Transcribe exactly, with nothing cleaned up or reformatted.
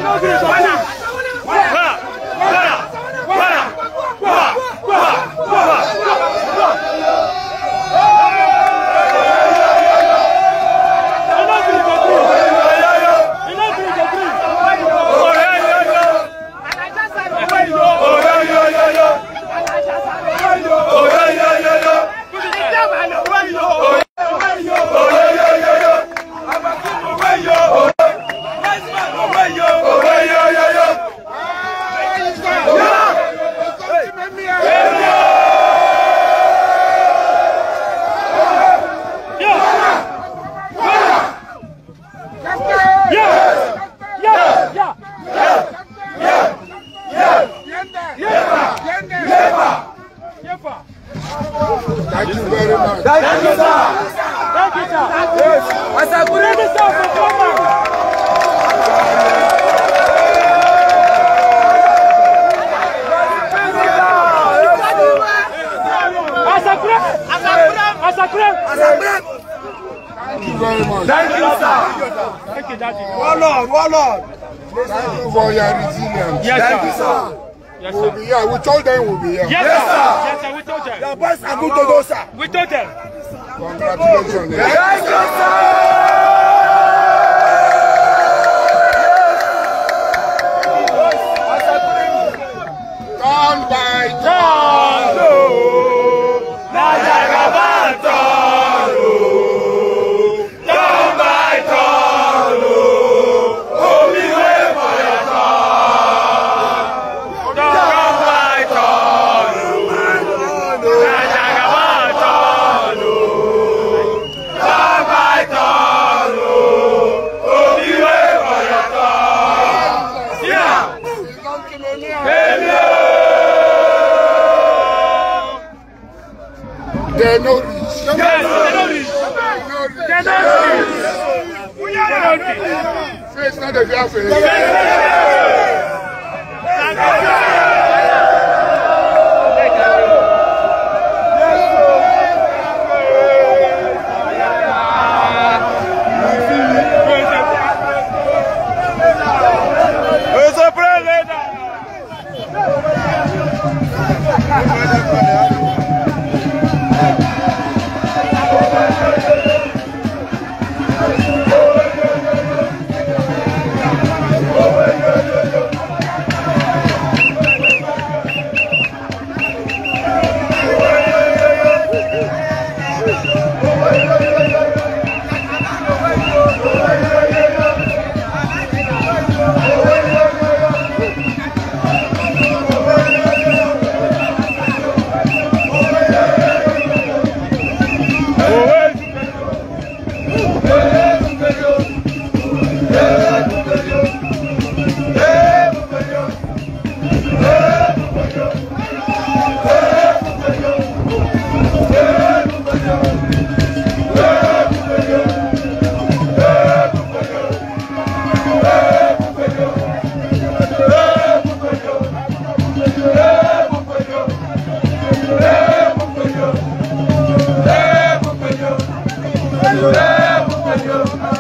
Thank you very much. Thank you, sir. Thank you, sir. Yes. As a good sir for Thomas. As a friend. As a friend. As a friend. As a friend. Thank you very much. Thank you, sir. Thank you, Daddy. Warlord, Warlord. Thank you for your resilience. Yes, Thank sir. you, sir. Yes, We'll sir. be here. We told them we'll be here. Yes, Yes, sir. Yes, sir. We told them. The boys are good to go, sir. We told them. Congratulations. Thank you, sir. Turn by turn. They know this. Yes, they know this. They know this. We are not this. Face not the fear face. Hey,